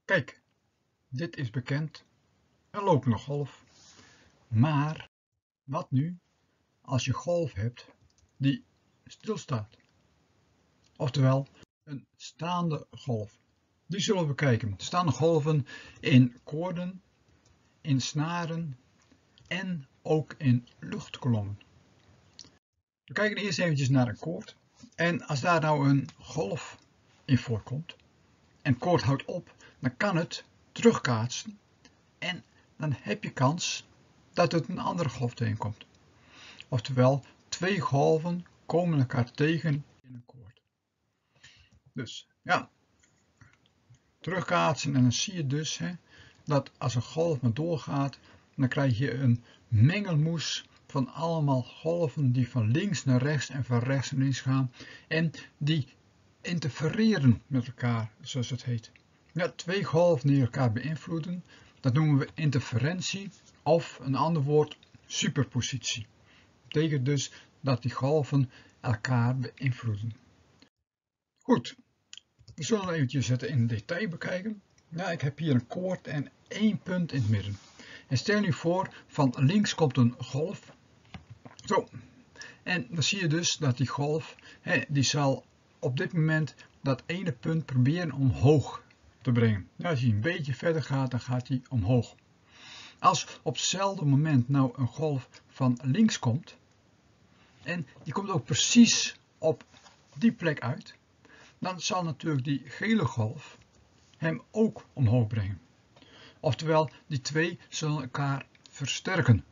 Kijk, dit is bekend, een lopende golf. Maar wat nu als je golf hebt die stilstaat? Oftewel een staande golf. Die zullen we bekijken. Staande golven in koorden, in snaren en ook in luchtkolommen. We kijken eerst eventjes naar een koord. En als daar nou een golf in voorkomt en het koord houdt op, dan kan het terugkaatsen en dan heb je kans dat het een andere golf tegenkomt. Oftewel, twee golven komen elkaar tegen in een koord. Dus ja, terugkaatsen en dan zie je dus dat als een golf maar doorgaat, dan krijg je een mengelmoes van allemaal golven die van links naar rechts en van rechts naar links gaan en die interfereren met elkaar, zoals het heet. Ja, twee golven die elkaar beïnvloeden, dat noemen we interferentie of een ander woord superpositie. Dat betekent dus dat die golven elkaar beïnvloeden. Goed, we zullen eventjes het in detail bekijken. Ja, ik heb hier een koord en één punt in het midden. En stel nu voor, van links komt een golf. Zo. En dan zie je dus dat die golf, die zal op dit moment dat ene punt proberen omhoog te brengen. Nou, als hij een beetje verder gaat, dan gaat hij omhoog. Als op hetzelfde moment nou een golf van links komt, en die komt ook precies op die plek uit, dan zal natuurlijk die gele golf hem ook omhoog brengen. Oftewel, die twee zullen elkaar versterken.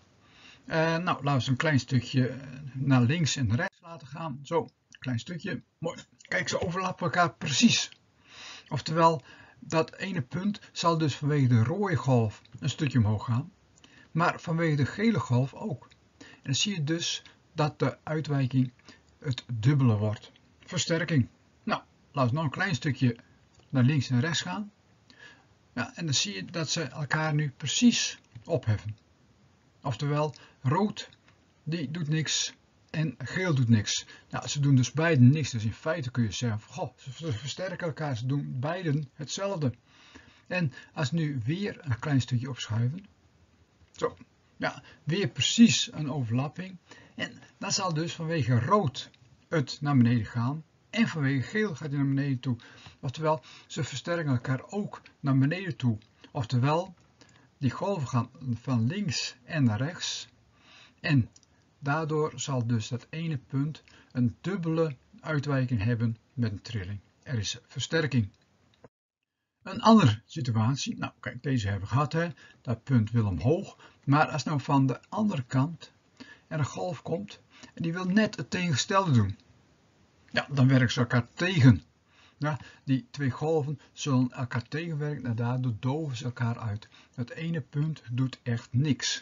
Nou, laten we eens een klein stukje naar links en rechts laten gaan. Zo, een klein stukje. Mooi. Kijk, ze overlappen elkaar precies. Oftewel, dat ene punt zal dus vanwege de rode golf een stukje omhoog gaan. Maar vanwege de gele golf ook. En dan zie je dus dat de uitwijking het dubbele wordt. Versterking. Nou, laten we nog een klein stukje naar links en rechts gaan. Ja, en dan zie je dat ze elkaar nu precies opheffen. Oftewel, rood die doet niks en geel doet niks. Nou, ze doen dus beide niks. Dus in feite kun je zeggen, goh, ze versterken elkaar. Ze doen beiden hetzelfde. En als nu weer een klein stukje opschuiven. Zo, ja, weer precies een overlapping. En dan zal dus vanwege rood het naar beneden gaan. En vanwege geel gaat hij naar beneden toe. Oftewel, ze versterken elkaar ook naar beneden toe. Oftewel, die golven gaan van links en naar rechts. En daardoor zal dus dat ene punt een dubbele uitwijking hebben met een trilling. Er is versterking. Een andere situatie, nou kijk, deze hebben we gehad, dat punt wil omhoog. Maar als nou van de andere kant er een golf komt en die wil net het tegengestelde doen. Ja, dan werken ze elkaar tegen. Ja, die twee golven zullen elkaar tegenwerken en daardoor doven ze elkaar uit. Het ene punt doet echt niks.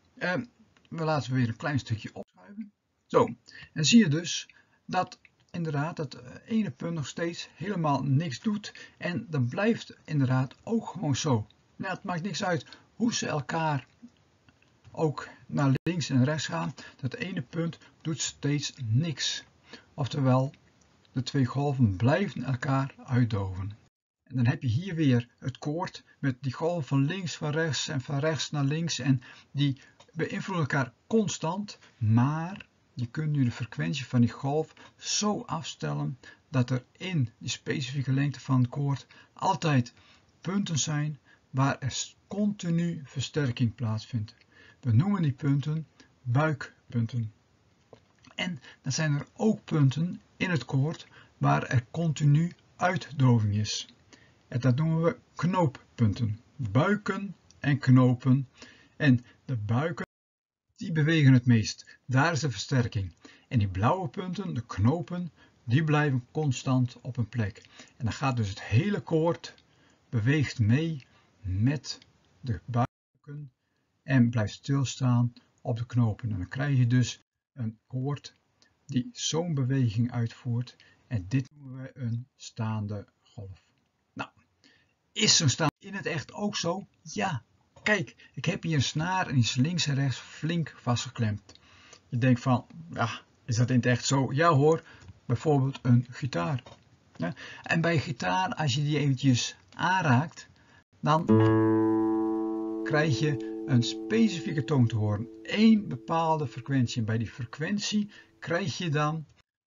We laten weer een klein stukje opschuiven. Zo, en zie je dus dat inderdaad dat ene punt nog steeds helemaal niks doet. En dan blijft inderdaad ook gewoon zo. Nou, het maakt niks uit hoe ze elkaar ook naar links en rechts gaan. Dat ene punt doet steeds niks. Oftewel, de twee golven blijven elkaar uitdoven. En dan heb je hier weer het koord met die golven van links, van rechts en van rechts naar links. En die beïnvloeden elkaar constant, maar je kunt nu de frequentie van die golf zo afstellen dat er in die specifieke lengte van het koord altijd punten zijn waar er continu versterking plaatsvindt. We noemen die punten buikpunten. En dan zijn er ook punten in het koord waar er continu uitdoving is. En dat noemen we knooppunten. Buiken en knopen. En de buiken die bewegen het meest. Daar is de versterking. En die blauwe punten, de knopen, die blijven constant op een plek. En dan gaat dus het hele koord beweegt mee met de buiken en blijft stilstaan op de knopen. En dan krijg je dus een koord die zo'n beweging uitvoert. En dit noemen we een staande golf. Nou, is zo'n staande in het echt ook zo? Ja. Kijk, ik heb hier een snaar en die is links en rechts flink vastgeklemd. Je denkt van, ja, is dat in het echt zo? Ja hoor, bijvoorbeeld een gitaar. Ja? En bij gitaar, als je die eventjes aanraakt, dan krijg je een specifieke toon te horen. Eén bepaalde frequentie. En bij die frequentie krijg je dan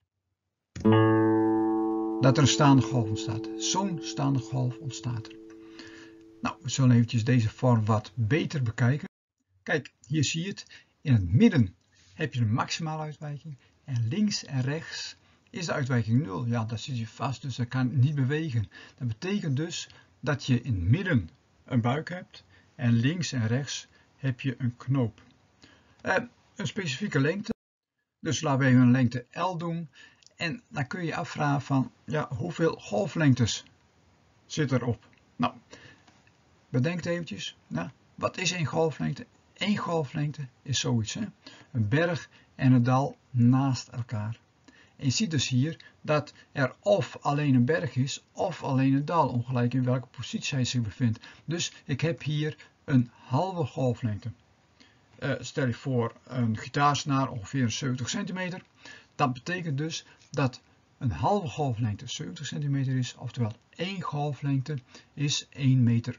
dat er een staande golf ontstaat. Zo'n staande golf ontstaat er. Nou, we zullen eventjes deze vorm wat beter bekijken. Kijk, hier zie je het. In het midden heb je de maximale uitwijking. En links en rechts is de uitwijking 0. Ja, dat zit je vast, dus dat kan niet bewegen. Dat betekent dus dat je in het midden een buik hebt. En links en rechts heb je een knoop. Een specifieke lengte. Dus laten we even een lengte L doen. En dan kun je je afvragen van, ja, hoeveel golflengtes zit erop? Nou, bedenk het eventjes. Nou, wat is één golflengte? Eén golflengte is zoiets, hè? Een berg en een dal naast elkaar. En je ziet dus hier dat er of alleen een berg is, of alleen een dal, ongelijk in welke positie hij zich bevindt. Dus ik heb hier een halve golflengte. Stel je voor een gitaarsnaar ongeveer 70 centimeter. Dat betekent dus dat een halve golflengte 70 centimeter is, oftewel één golflengte is 1,40 meter.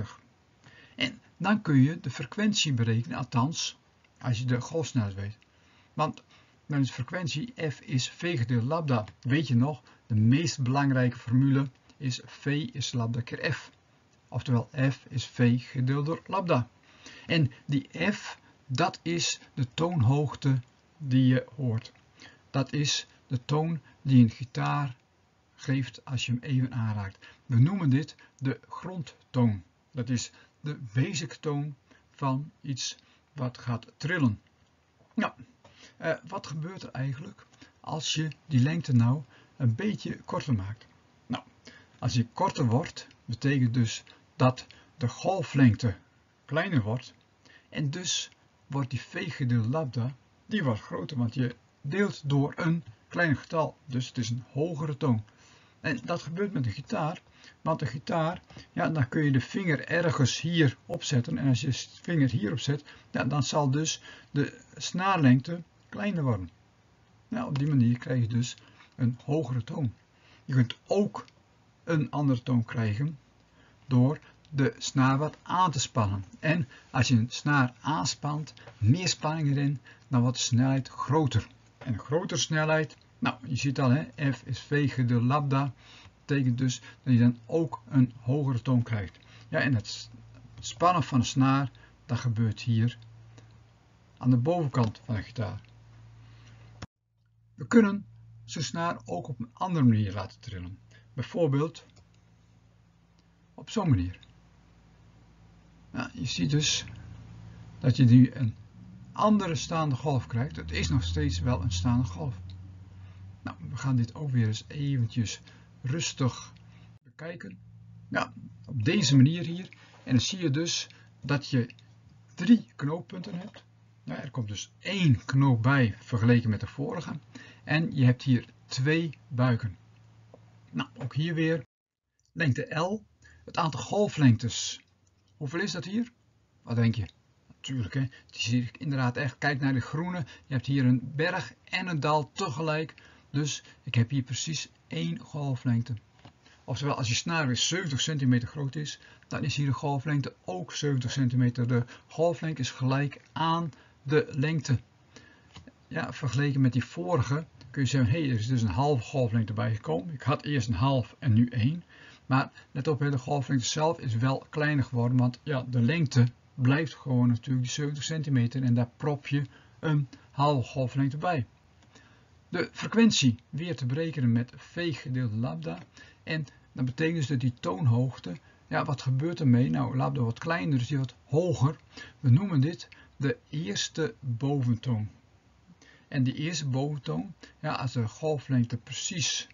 En dan kun je de frequentie berekenen, althans als je de golfsnelheid weet. Want dan is de frequentie F is V gedeeld lambda. Weet je nog, de meest belangrijke formule is V is lambda keer F. Oftewel F is V gedeeld door lambda. En die F, dat is de toonhoogte die je hoort. Dat is de toon die een gitaar geeft als je hem even aanraakt. We noemen dit de grondtoon. Dat is de basic toon van iets wat gaat trillen. Nou, wat gebeurt er eigenlijk als je die lengte nou een beetje korter maakt? Nou, als die korter wordt, betekent dus dat de golflengte kleiner wordt. En dus wordt die V gedeeld lambda, die wordt groter, want je deelt door een kleiner getal. Dus het is een hogere toon. En dat gebeurt met de gitaar, want de gitaar, ja, dan kun je de vinger ergens hier opzetten. En als je de vinger hier opzet, ja, dan zal dus de snaarlengte kleiner worden. Nou, op die manier krijg je dus een hogere toon. Je kunt ook een andere toon krijgen door de snaar wat aan te spannen. En als je een snaar aanspant, meer spanning erin, dan wordt de snelheid groter. En een grotere snelheid, nou, je ziet al, hè, F is V gedeeld lambda, betekent dus dat je dan ook een hogere toon krijgt. Ja, en het spannen van de snaar, dat gebeurt hier aan de bovenkant van de gitaar. We kunnen zo'n snaar ook op een andere manier laten trillen. Bijvoorbeeld op zo'n manier. Nou, je ziet dus dat je nu een andere staande golf krijgt. Het is nog steeds wel een staande golf. Nou, we gaan dit ook weer eens eventjes rustig bekijken. Ja, op deze manier hier. En dan zie je dus dat je 3 knooppunten hebt. Ja, er komt dus 1 knoop bij vergeleken met de vorige. En je hebt hier 2 buiken. Nou, ook hier weer lengte L. Het aantal golflengtes. Hoeveel is dat hier? Wat denk je? Natuurlijk, hè? Het is hier inderdaad echt. Kijk naar de groene. Je hebt hier een berg en een dal tegelijk. Dus ik heb hier precies 1 golflengte. Oftewel, als je snaar weer 70 centimeter groot is, dan is hier de golflengte ook 70 centimeter. De golflengte is gelijk aan de lengte. Ja, vergeleken met die vorige kun je zeggen, hé, er is dus een halve golflengte bijgekomen. Ik had eerst een half en nu 1. Maar let op, de golflengte zelf is wel kleiner geworden, want ja, de lengte blijft gewoon natuurlijk die 70 centimeter en daar prop je een halve golflengte bij. De frequentie weer te berekenen met V gedeeld lambda. En dat betekent dus dat die toonhoogte, ja, wat gebeurt ermee? Nou, lambda wordt kleiner, dus die wordt hoger. We noemen dit de eerste boventoon. En die eerste boventoon, ja, als de golflengte precies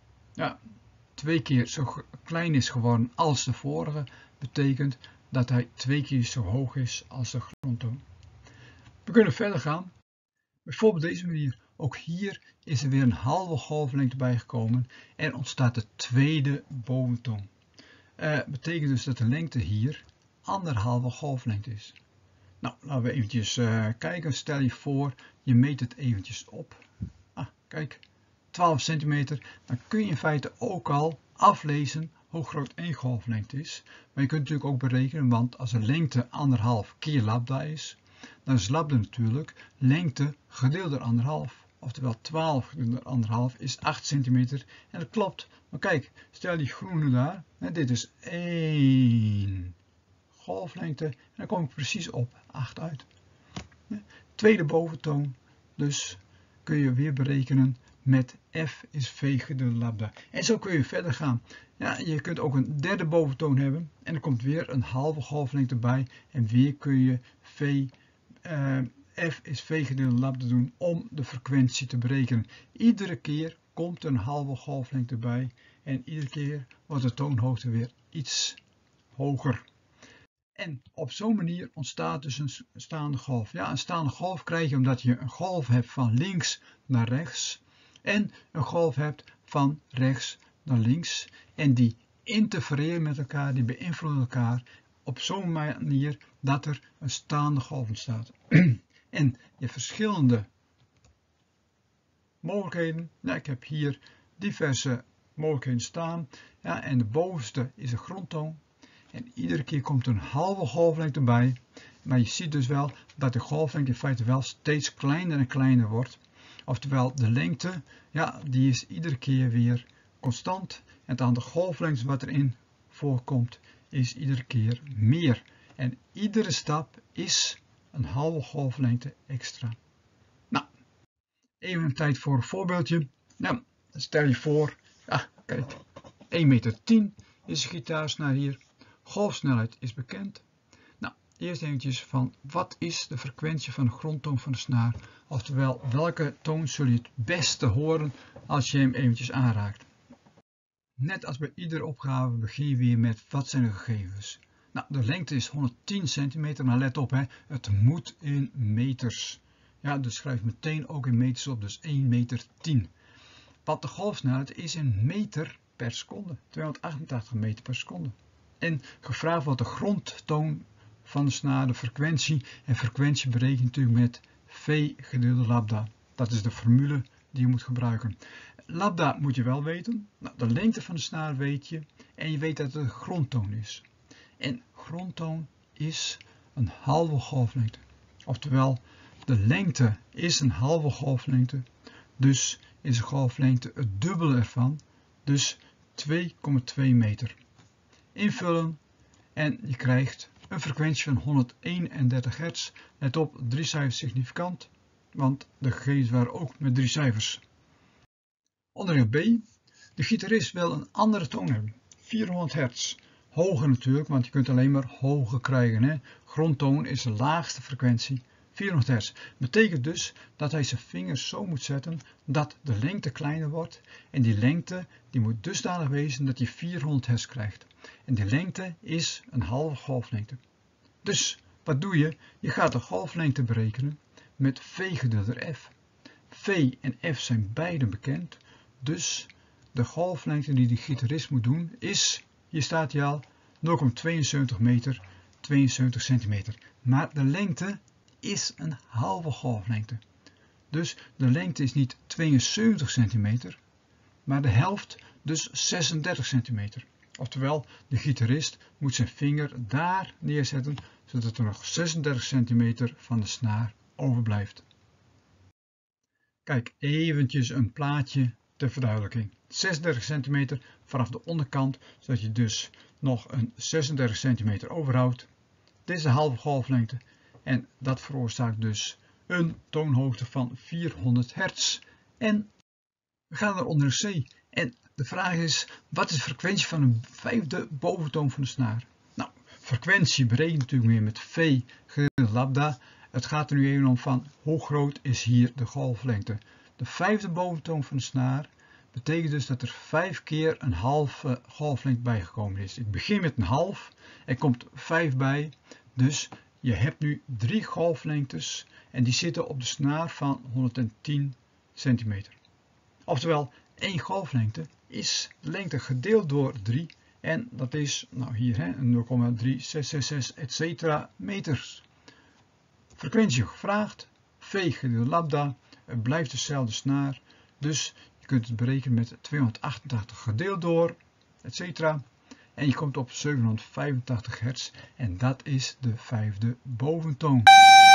2 keer zo klein is geworden als de vorige, betekent dat hij 2 keer zo hoog is als de grondtoon. We kunnen verder gaan. Bijvoorbeeld deze manier. Ook hier is er weer een halve golflengte bijgekomen en ontstaat de tweede boventoon. Betekent dus dat de lengte hier 1,5 golflengte is. Nou, laten we eventjes kijken. Stel je voor, je meet het eventjes op. Kijk, 12 centimeter, dan kun je in feite ook al aflezen hoe groot één golflengte is. Maar je kunt natuurlijk ook berekenen, want als de lengte 1,5 keer lambda is, dan is lambda natuurlijk lengte gedeeld door 1,5. Oftewel 12 gedeeld door 1,5 is 8 centimeter. En dat klopt. Maar kijk, stel die groene daar. Dit is 1 golflengte. En dan kom ik precies op 8 uit. Tweede boventoon. Dus kun je weer berekenen met f is v gedeeld lambda. En zo kun je verder gaan. Ja, je kunt ook een derde boventoon hebben. En er komt weer een halve golflengte bij. En weer kun je f is v gedeeld lambda doen om de frequentie te berekenen. Iedere keer komt er een halve golflengte bij. En iedere keer wordt de toonhoogte weer iets hoger. En op zo'n manier ontstaat dus een staande golf. Ja, een staande golf krijg je omdat je een golf hebt van links naar rechts. En een golf hebt van rechts naar links. En die interfereren met elkaar, die beïnvloeden elkaar op zo'n manier dat er een staande golf ontstaat. En je hebt verschillende mogelijkheden. Ja, ik heb hier diverse mogelijkheden staan. Ja, en de bovenste is een grondtoon. En iedere keer komt er een halve golflengte bij. Maar je ziet dus wel dat de golflengte in feite wel steeds kleiner en kleiner wordt. Oftewel de lengte, ja, die is iedere keer weer constant. En het aantal golflengtes wat erin voorkomt is iedere keer meer. En iedere stap is een halve golflengte extra. Nou, even een tijd voor een voorbeeldje. Nou, stel je voor, ja, kijk, 1,10 meter is de gitaarsnaar hier. Golfsnelheid is bekend. Nou, eerst eventjes van wat is de frequentie van de grondtoon van de snaar? Oftewel, welke toon zul je het beste horen als je hem eventjes aanraakt? Net als bij iedere opgave begin je weer met wat zijn de gegevens. Nou, de lengte is 110 centimeter, maar let op, het moet in meters. Ja, dus schrijf meteen ook in meters op, dus 1,10 meter. Want de golfsnelheid is in meter per seconde, 288 meter per seconde. En gevraagd wordt de grondtoon van de snaar, de frequentie. En frequentie bereken natuurlijk met v gedeeld door lambda. Dat is de formule die je moet gebruiken. Lambda moet je wel weten. Nou, de lengte van de snaar weet je. En je weet dat het een grondtoon is. En grondtoon is een halve golflengte. Oftewel, de lengte is een halve golflengte. Dus is de golflengte het dubbele ervan. Dus 2,2 meter. Invullen en je krijgt een frequentie van 131 hertz. Let op, 3 cijfers significant, want de gegevens waren ook met 3 cijfers. Onderdeel B. De gitarist wil een andere toon hebben. 400 hertz. Hoger natuurlijk, want je kunt alleen maar hoger krijgen. Grondtoon is de laagste frequentie. 400 hertz. Betekent dus dat hij zijn vingers zo moet zetten dat de lengte kleiner wordt. En die lengte die moet dusdanig wezen dat je 400 hertz krijgt. En die lengte is een halve golflengte. Dus wat doe je? Je gaat de golflengte berekenen met v gedeeld door f. V en f zijn beide bekend. Dus de golflengte die de gitarist moet doen is, hier staat hij al, 0,72 meter, 72 centimeter. Maar de lengte is een halve golflengte. Dus de lengte is niet 72 centimeter, maar de helft, dus 36 centimeter. Oftewel, de gitarist moet zijn vinger daar neerzetten, zodat er nog 36 centimeter van de snaar overblijft. Kijk, eventjes een plaatje ter verduidelijking. 36 centimeter vanaf de onderkant, zodat je dus nog een 36 centimeter overhoudt. Dit is de halve golflengte. En dat veroorzaakt dus een toonhoogte van 400 hertz. En we gaan naar onder C. En de vraag is, wat is de frequentie van een vijfde boventoon van de snaar? Nou, frequentie berekent natuurlijk meer met v gedeeld lambda. Het gaat er nu even om van hoe groot is hier de golflengte. De vijfde boventoon van de snaar betekent dus dat er 5 keer een halve golflengte bijgekomen is. Ik begin met een half, er komt 5 bij, dus je hebt nu 3 golflengtes en die zitten op de snaar van 110 centimeter. Oftewel, 1 golflengte is de lengte gedeeld door 3 en dat is nou hier 0,3666 etc. meters. Frequentie gevraagd, v gedeeld lambda, het blijft dezelfde snaar, dus je kunt het berekenen met 288 gedeeld door, etc. En je komt op 785 hertz en dat is de 5e boventoon.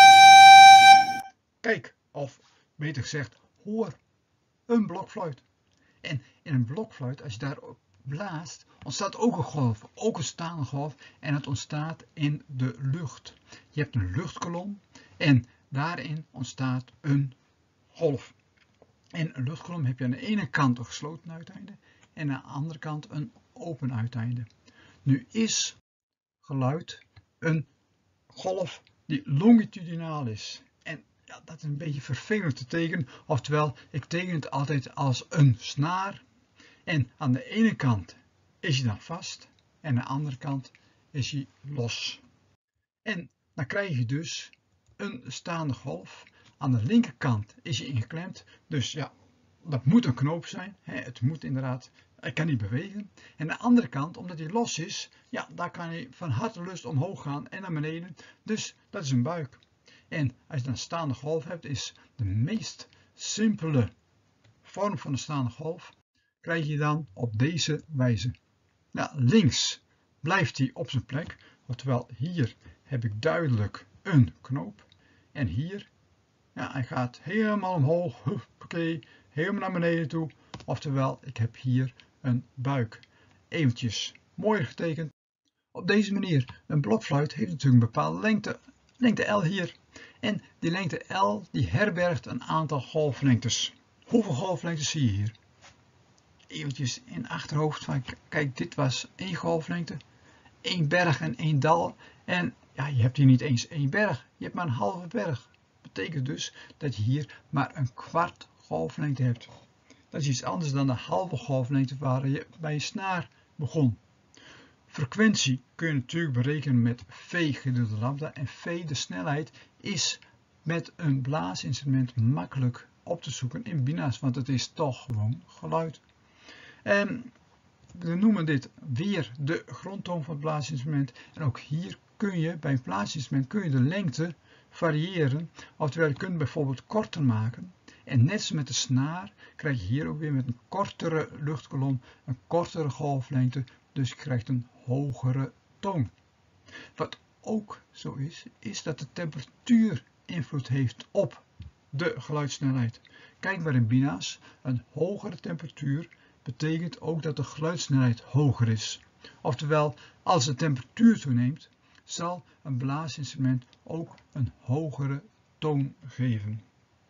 Kijk, of beter gezegd, hoor een blokfluit. En in een blokfluit, als je daarop blaast, ontstaat ook een golf, ook een staande golf, en het ontstaat in de lucht. Je hebt een luchtkolom en daarin ontstaat een golf. En een luchtkolom heb je aan de ene kant een gesloten uiteinde en aan de andere kant een open uiteinde. Nu is geluid een golf die longitudinaal is. En ja, dat is een beetje vervelend te tekenen, oftewel ik teken het altijd als een snaar. En aan de ene kant is hij dan vast en aan de andere kant is hij los. En dan krijg je dus een staande golf. Aan de linkerkant is hij ingeklemd, dus ja, dat moet een knoop zijn. Het moet inderdaad, hij kan niet bewegen. En aan de andere kant, omdat hij los is, ja, daar kan hij van hartelust omhoog gaan en naar beneden. Dus dat is een buik. En als je dan een staande golf hebt, is de meest simpele vorm van een staande golf, krijg je dan op deze wijze. Nou, links blijft hij op zijn plek, oftewel hier heb ik duidelijk een knoop. En hier, ja, hij gaat helemaal omhoog, oké, helemaal naar beneden toe. Oftewel, ik heb hier een buik. Eventjes mooi getekend. Op deze manier, een blokfluit heeft natuurlijk een bepaalde lengte L hier. En die lengte L die herbergt een aantal golflengtes. Hoeveel golflengtes zie je hier? Eventjes in achterhoofd van, kijk, dit was één golflengte, één berg en één dal. En ja, je hebt hier niet eens één berg, je hebt maar een halve berg. Dat betekent dus dat je hier maar een kwart golflengte hebt. Dat is iets anders dan de halve golflengte waar je bij een snaar begon. Frequentie kun je natuurlijk berekenen met v gedeeld door lambda. En v, de snelheid, is met een blaasinstrument makkelijk op te zoeken in bina's, want het is toch gewoon geluid. En we noemen dit weer de grondtoon van het blaasinstrument. En ook hier kun je bij een blaasinstrument de lengte variëren. Oftewel, je kunt bijvoorbeeld korter maken. En net als met de snaar krijg je hier ook weer met een kortere luchtkolom een kortere golflengte. Dus je krijgt een hogere toon. Wat ook zo is, is dat de temperatuur invloed heeft op de geluidssnelheid. Kijk maar in bina's, een hogere temperatuur betekent ook dat de geluidssnelheid hoger is. Oftewel, als de temperatuur toeneemt, zal een blaasinstrument ook een hogere toon geven.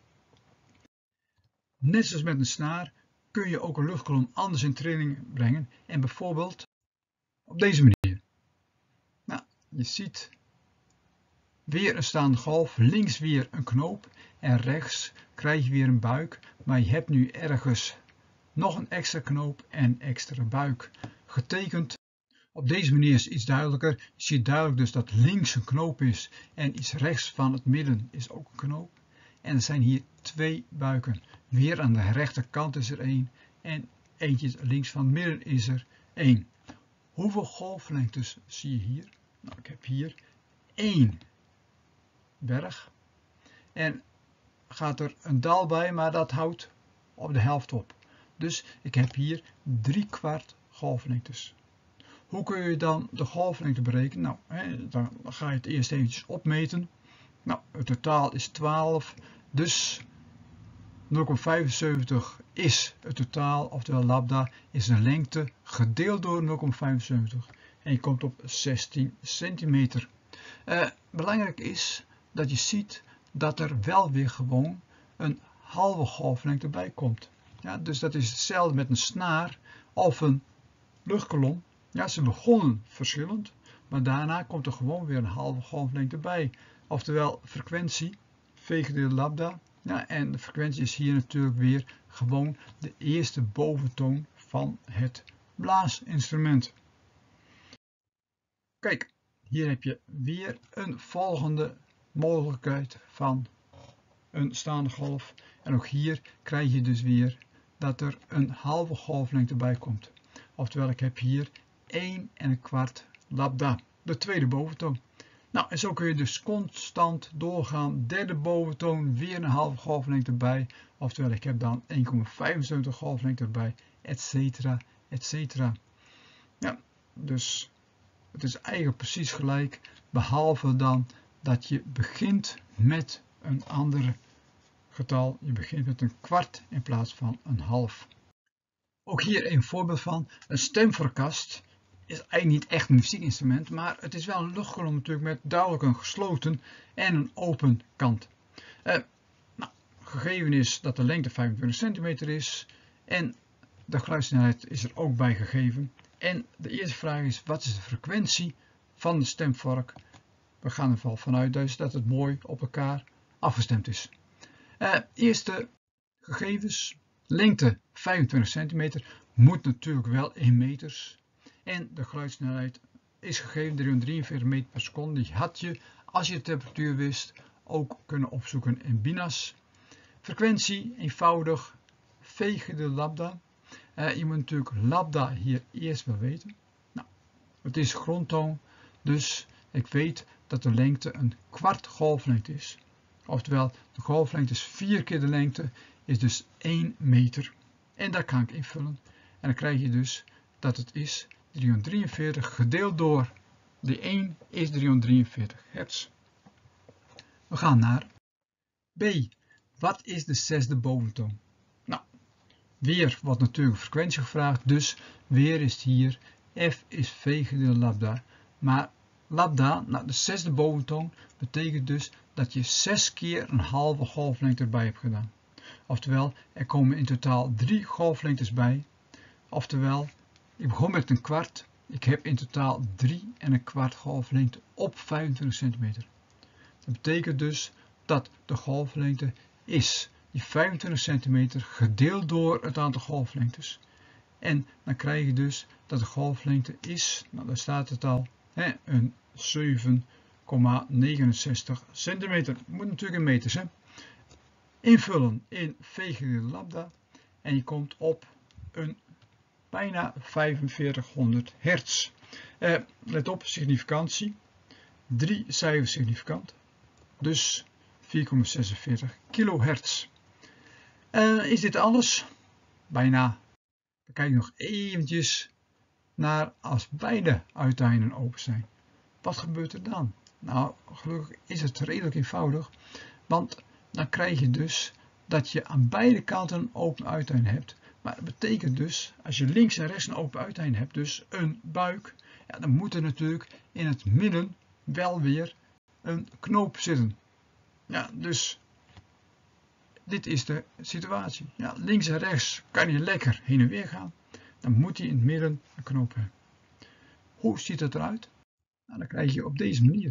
Net zoals met een snaar kun je ook een luchtkolom anders in trilling brengen en bijvoorbeeld op deze manier. Nou, je ziet weer een staande golf, links weer een knoop en rechts krijg je weer een buik, maar je hebt nu ergens nog een extra knoop en extra buik. Getekend op deze manier is iets duidelijker. Je ziet duidelijk dus dat links een knoop is en iets rechts van het midden is ook een knoop. En er zijn hier twee buiken. Weer aan de rechterkant is er één en eentje links van het midden is er één. Hoeveel golflengtes zie je hier? Nou, ik heb hier één berg en gaat er een dal bij, maar dat houdt op de helft op. Dus ik heb hier 3/4 golflengtes. Hoe kun je dan de golflengte berekenen? Nou, dan ga je het eerst eventjes opmeten. Nou, het totaal is 12, dus 0,75 is het totaal, oftewel lambda is de lengte gedeeld door 0,75 en je komt op 16 centimeter. Belangrijk is dat je ziet dat er wel weer gewoon een halve golflengte bij komt. Ja, dus dat is hetzelfde met een snaar of een luchtkolom. Ja, ze begonnen verschillend, maar daarna komt er gewoon weer een halve golflengte bij. Oftewel frequentie, v gedeeld lambda. Ja, en de frequentie is hier natuurlijk weer gewoon de eerste boventoon van het blaasinstrument. Kijk, hier heb je weer een volgende mogelijkheid van een staande golf. En ook hier krijg je dus weer dat er een halve golflengte bij komt. Oftewel, ik heb hier 1,25 lambda, de tweede boventoon. Nou, Nou, en zo kun je dus constant doorgaan. Derde boventoon, weer een halve golflengte erbij. Oftewel, ik heb dan 1,75 golflengte erbij, etcetera, etcetera. Ja, dus het is eigenlijk precies gelijk, behalve dan dat je begint met een ander getal. Je begint met een kwart in plaats van een half. Ook hier een voorbeeld van een stemverkast. Is eigenlijk niet echt een muziekinstrument, maar het is wel een luchtkolom natuurlijk met duidelijk een gesloten en een open kant. Gegeven is dat de lengte 25 centimeter is en de geluidssnelheid is er ook bij gegeven. En de eerste vraag is, wat is de frequentie van de stemvork? We gaan ervan vanuit dus dat het mooi op elkaar afgestemd is. Eerste gegevens, lengte 25 centimeter, moet natuurlijk wel in meters. En de geluidssnelheid is gegeven 343 meter per seconde. Die had je, als je de temperatuur wist, ook kunnen opzoeken in bina's. Frequentie, eenvoudig, v gedeeld lambda. Je moet natuurlijk lambda hier eerst wel weten. Nou, het is grondtoon, dus ik weet dat de lengte een kwart golflengte is. Oftewel, de golflengte is 4 keer de lengte, is dus 1 meter. En daar kan ik invullen. En dan krijg je dus dat het is 343 gedeeld door de 1 is 343 hertz. We gaan naar B. Wat is de zesde boventoon? Nou, weer wordt natuurlijk frequentie gevraagd, dus weer is het hier F is V gedeeld lambda. Maar lambda, nou de zesde boventoon, betekent dus dat je 6 keer een halve golflengte erbij hebt gedaan. Oftewel, er komen in totaal 3 golflengtes bij. Oftewel, ik begon met een kwart. Ik heb in totaal 3 en een kwart golflengte op 25 centimeter. Dat betekent dus dat de golflengte is die 25 centimeter gedeeld door het aantal golflengtes. En dan krijg je dus dat de golflengte is, nou daar staat het al, een 7,69 centimeter. Moet natuurlijk in meters. Invullen in v gedeeld lambda en je komt op een bijna 4500 hertz. Let op, significantie. 3 cijfers significant. Dus 4,46 kilohertz. Is dit alles? Bijna. Dan kijk je nog eventjes naar als beide uiteinden open zijn. Wat gebeurt er dan? Nou, gelukkig is het redelijk eenvoudig. Want dan krijg je dus dat je aan beide kanten een open uiteinde hebt. Maar dat betekent dus, als je links en rechts een open uiteinde hebt, dus een buik, ja, dan moet er natuurlijk in het midden wel weer een knoop zitten. Ja, dus dit is de situatie. Ja, links en rechts kan je lekker heen en weer gaan. Dan moet hij in het midden een knoop hebben. Hoe ziet het eruit? Nou, dan krijg je op deze manier.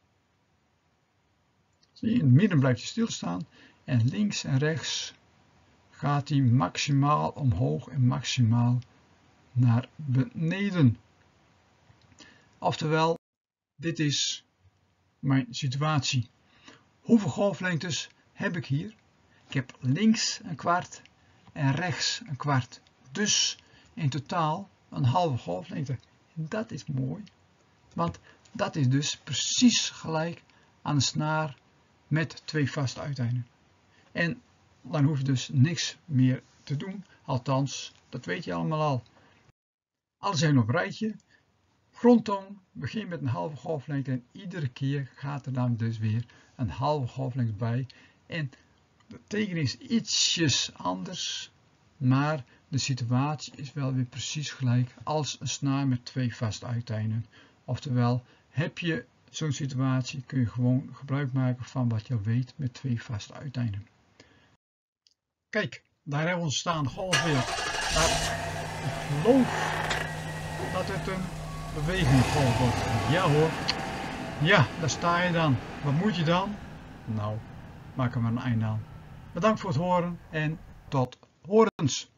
Zie je, in het midden blijft hij stilstaan en links en rechts gaat hij maximaal omhoog en maximaal naar beneden. Oftewel, dit is mijn situatie. Hoeveel golflengtes heb ik hier? Ik heb links een kwart en rechts een kwart. Dus in totaal een halve golflengte. En dat is mooi, want dat is dus precies gelijk aan de snaar met 2 vaste uiteinden. En dan hoef je dus niks meer te doen, althans, dat weet je allemaal al. Alles zijn op rijtje. Grondtoon begint met een halve golflengte en iedere keer gaat er dan dus weer een halve golflengte bij. En de teken is ietsjes anders, maar de situatie is wel weer precies gelijk als een snaar met 2 vaste uiteinden. Oftewel, heb je zo'n situatie, kun je gewoon gebruik maken van wat je weet met 2 vaste uiteinden. Kijk, daar hebben we onze staande golf weer. Maar ik geloof dat het een bewegende golf wordt. Ja hoor. Ja, daar sta je dan. Wat moet je dan? Nou, maak er maar een einde aan. Bedankt voor het horen en tot horens.